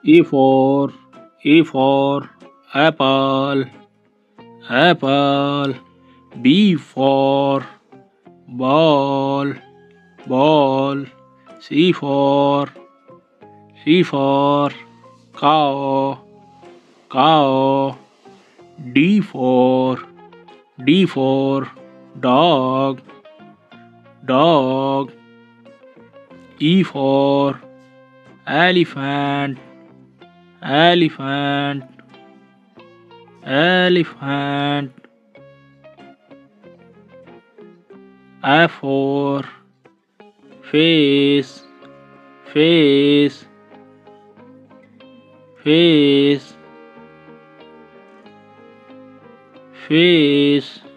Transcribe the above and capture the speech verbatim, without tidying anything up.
A for A for apple, apple. B for ball, ball. C for C for cow, cow. D for D for dog, dog. E for elephant, elephant, elephant. F for face, face, face, face.